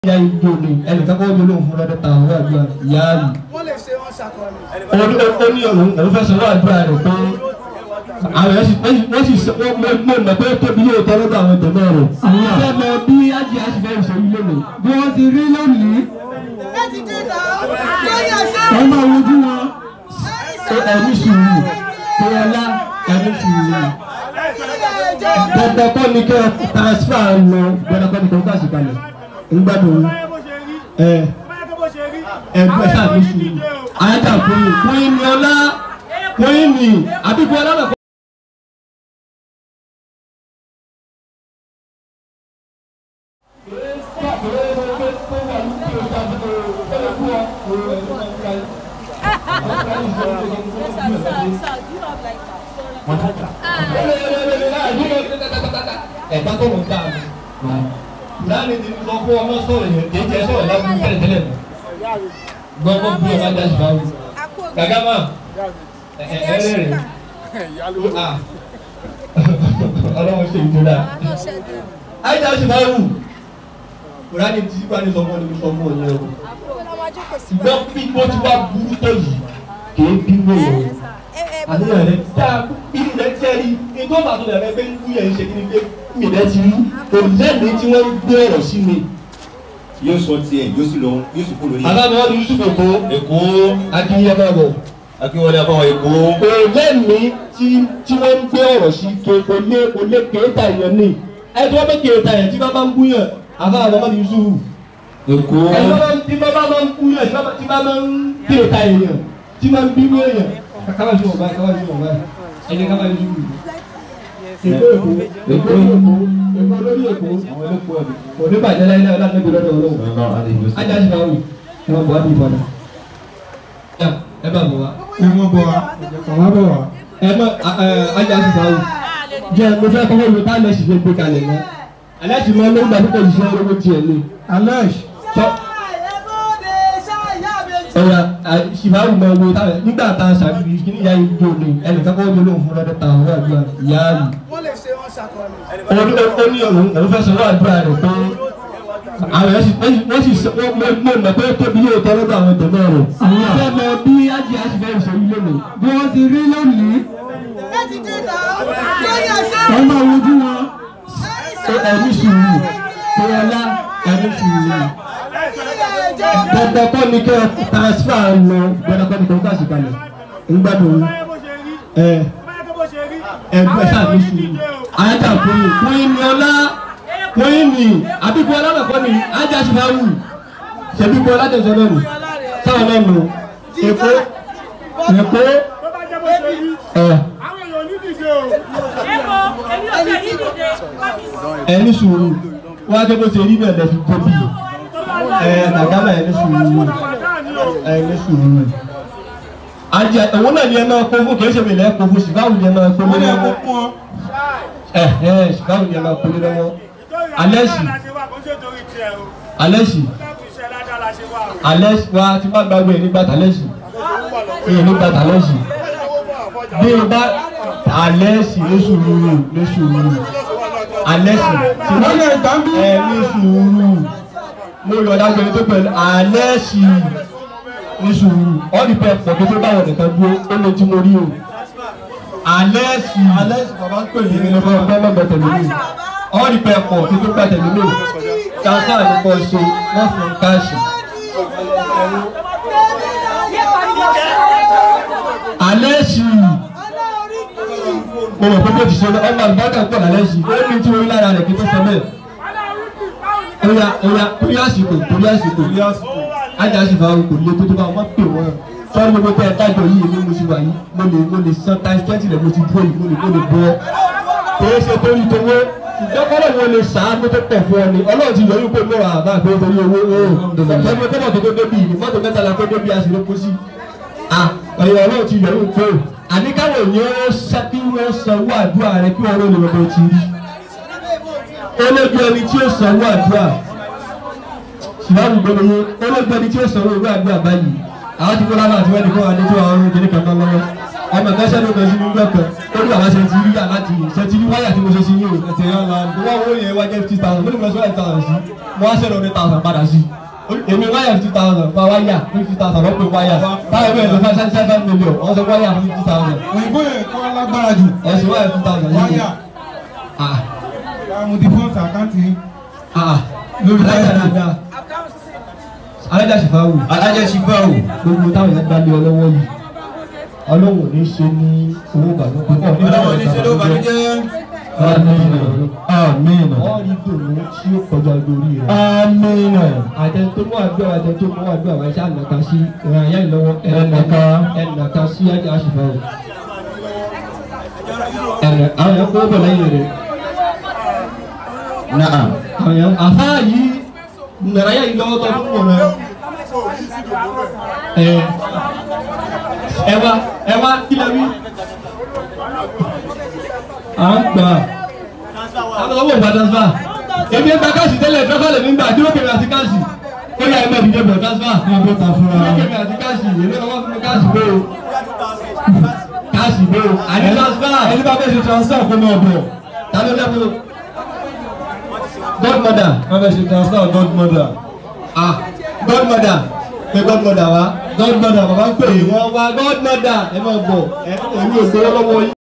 Ya ijo ni ẹnìkan kọ́ bí olóhùn fún lọ́dọ̀ táwọn wà àdúrà ìyá rì. Wọ́n lè ṣe wọ́n ṣàkọọ́lẹ̀. Ó ní òun fẹ́ sọ wà àdúrà rẹ̀ pé àwọn wọ́n sì mọ̀ pé tóbi yóò tọ́ lọ́dọ̀ àwọn ìjọba rẹ̀. Àwọn ìfẹ́ mọ bí ájì àṣìfẹ́ ìṣòwò lónìí. Bí wọ́n ti rí lónìí. Ẹ ti dé náà. Lóyè ṣe. Wọ́n máa wojú wọn. Ẹ̀mí sùúrù. Bọ́lá ẹ̀mí sùúrù. Dandan kọ́ ni kẹ́ transfer lọ. Dandan kọ́ ni kẹ́ ká sì kalẹ̀. Ngbàdùn ẹgbẹ́ sàbísù ayájà kúnyìn ní ọlá kúnyìn ní àbíkú ọlọ́nà. Ẹ̀ka tó ń dáa láàrin ti sọ fún ọmọ sọ̀rọ̀ yẹn kì í jẹ́ sọ̀rọ̀ lábúrú tẹ́lẹ̀tẹ́lẹ̀ mọ́ gbọ́dọ̀ bí ọba dá ṣùgbọ́n gàgá mà ẹ̀ẹ́rẹ́ ọlọ́run ṣe ìtura àìjà ṣùgbọ́n wù kùránì tí wọ́n ní sọ fún ọdún sọ fún ọdún ẹ̀rọ ìgbọ́ bí wọ́n ti wá burú tó yìí kì í bí wọ́n yẹn àníyàn rẹ̀ dáa inú rẹ̀ tẹ́rí ètò àbàtò rẹ̀ pé ń kú yẹn ṣe kí ni pé mi rẹ̀ ti rí òlẹ́ni tí wọ́n gbé ọ̀rọ̀ sí mi. Yóò sọ tiẹ̀ yóò sì lọ yóò sì kú lórí. Alábọ̀ ọdún Yusuf Èkó Akínyẹ máa bọ̀. Akínwọlé Abáwọn Èkó. Òlẹ́ni tí wọ́n gbé ọ̀rọ̀ sí kò lé kéèta èèyàn ní. Ẹ tí wọ́n bẹ́ kéèta yẹn tí bá bá ń bú yàn àbáwọn ọmọdé Yusuf Èkó. Ẹ tí bá bá ń bú yàn tí bá bá ń kéèta èèyàn tí máa ń bínú èèyàn. Káwá sí ọ̀bá ẹni ká máa ń Yusuf. Èkó lórí Èkó òní bàjẹ́ láyé náà láti níbi lọ́dọ̀ Ọlọ́run ajá sí báwì ẹ máa bọ̀ wá bí ìbọn náà ẹ bá bọ̀ wá. ẹ mọ bọ̀ wá ọmọ bọ̀ wá. ẹ mọ ajá sí báwì jẹ mo fẹ́ kọ́kọ́ lu tá alẹ́ sì fẹ́ gbé kalẹ̀ náà alẹ́ sì máa ń lóun gbàgbé kò sí owó tiẹ̀ ní. alẹ́ sọ ọ̀rọ̀ ṣìbáwù máa wo táwọn nígbà tá a ṣàbí kí ní ìyá yìí jó ni ẹnìkan kọ́ bí olóhùn fún lọ́dọ̀ táwọn wà àdúrà ìyá rì. Wọ́n lè ṣe wọ́n ṣàkọọ́lẹ̀. Ó ní òun fẹ́ sọ wà àdúrà rẹ̀ pé àwọn wọ́n sì mọ̀ pé tóbi yóò tọ́ lọ́dọ̀ àwọn ìjọba rẹ̀. Àwọn ìfẹ́ mọ bí ájì àṣìfẹ́ ìṣòwò lónìí. Bí wọ́n ti rí lónìí. Ẹ ti dé náà. Lóyè ṣe. Wọ́n máa wojú wọn. Ẹ̀mí sùúrù. Bọ́lá ẹ̀mí sùúrù. Dandan kọ́ ni kẹ́ transfer lọ. Dandan kọ́ ni kẹ́ ká sì kalẹ̀. Ngbàdùn ẹgbẹ́ sàbísù ayájà kúnyìn ní ọlá kúnyìn ní àbíkú ọlọ́nà kọ́ ni ajá sí máa wù ṣẹ̀bí kú ọlá tẹ̀sán náà nù sáwọn náà nù Èkó ẹni sùúrù wọ́n á jẹ́ bó ṣe rí bẹ́ẹ̀ lẹ́fi tóbi nàgámà ẹni sùúrù ajá òun náà ni ẹ máa kó fún kìí ṣe mi lẹ́ kó fún ṣìgáwù ni ẹ máa kó lé lọ́wọ́ ṣìgáwù ni ẹ máa kó lé lọ́wọ́ alẹ́sì wa ti bá gbàgbé nígbà tàlẹ́sì nígbà tàlẹ́sì bí o bá alẹ́sì ní sùúrù alẹ́sì ní sùúrù mo yọ̀ dágbére tó pẹ̀lú alẹ́sì ní sùúrù ọ́nì pẹ́ pọ̀ tó báwọn nìkan dúró ó lè tí mo rí o alẹ́sì bàbá ń pè ní ẹgbẹ́ ọgbẹ́ tẹ̀lé mi ọ́nì pẹ́ pọ̀ tó bá tẹ̀lé mi káńtà nípa ṣe wọ́n fún káàṣì alẹ́sì mo mọ̀ pé bó ti ṣe ọmọ àlùbáàkà pọ̀ lálẹ́sì ó ní tí orí lára rẹ̀ kí tó sọ bẹ́ẹ̀ torí àsìkò ajá sì fà kò lè tó bá wọn pè wọn sọ́ọ́ni gbogbo tẹ́ ẹ dájọ́ yìí ní mo ti wà yìí mo lè san times 20 rẹ̀ mo ti dúró yìí mo lè bọ́ kìí ṣe torí towó ìjọkọ́lọ̀ wọn lè sàánú tó pọ̀ fún ọ ni Ọlọ́run ti yọrí pé mẹ́wàá àbá àgbẹ̀ torí owó sọ́ọ́ni kọ́bọ̀ tó débi ní mọ́tò mẹ́ta la kó débi àṣírí kó sí ọ̀yọ̀ Ọlọ́run ti yọrí pé àníkàwọ̀ yẹn ó ṣẹ́kí wọ́n sanwó àdúrà rẹ̀ kí wọ́n rò lè wọ́n ti rí olójú ẹni tí ó sanwó àdúrà ṣùgbọ́n gbogbo yẹn olójú ẹni tí ó sanwó àdúrà báyìí àwọn ti kó lábàá àti wẹ́ẹ̀dì kó adé tó àwọn ọmọ kékeré kan lọ́wọ́ ọmọ kan sẹ́nu kan sí ní gbọ́ kan ó ní bàbá ṣe ti rí yà láti ṣe ti rí wáyà tí mo ṣe sí yìí o ẹ̀sẹ̀ yẹn la mo wá owó yẹn wá jẹ́ 50,000 mo ní mo sọ 5,000 sí mo wá sẹ́nu 100,000 padà sí èmi wáyà 50,000 fa wáyà 50,000 lọ́pọ̀ wáyà báyọ̀ bẹ́ẹ̀ ló fà 7 million wọ́n sọ wáyà 50,000. òyìnbó yẹn kọ́ lágbára jù. ẹ̀sìn wáyà 50,000 wáyà. mo ti fọ́ọ̀sì àkáǹtì. lórí wáyà dáadáa. alájà ṣìfáwù. alájà ṣìfáwù. gbogbo táwọn yẹn gbálẹ̀ ọlọ́wọ́ yìí ọlọ́wọ́ ní ṣe ní owó ìbànújẹ́. ọlọ́wọ́ ní ṣe ló bànújẹ́. Àmín. Ọ̀rí dùnú tí ó kọjá lórí rẹ̀. Àmín. Àjẹ tó mú àdúrà àjẹ tó mú àdúrà wáyé ṣáà nàka sí ìrìn àyà ìlọ́wọ́ ẹnìnàka sí ajá àṣìfà rẹ̀. Àwọn yẹn kó bọ̀ lẹ́yìn rẹ̀. Naam. Àwọn yẹn àfáà yìí nàrà yà ìlọ́wọ́ tó fún wọn rẹ̀. Ẹ wá kílẹ̀ wí. À ń gbà. Àwọn ọmọ ìgbà transfer. Èmi ń gba káàsì tẹ́lẹ̀ transfer lèmi ń gbà dúró kèmí àti káàsì. Ó yà ẹgbẹ́ ìdíje bẹ̀rẹ̀ transfer. Ní ọjọ́ ta fúnra. Dúró kèmí àti káàsì. Èmi lọ́wọ́ fún mi káàsì bó o. Káàsì bó o. Àní transfer. Ẹni bá fẹ́ ṣe transfer kó máa bọ̀. Ta ló dẹ́ fún? Godmother. Wọ́n fẹ́ ṣe transfer godmother. Godmother. Pé godmother wá. Godmother bàbá ń pè é. Wọ́n wá godmother. Ẹ máa bọ̀. Èmi ò gbowó lọ́wọ́ yín.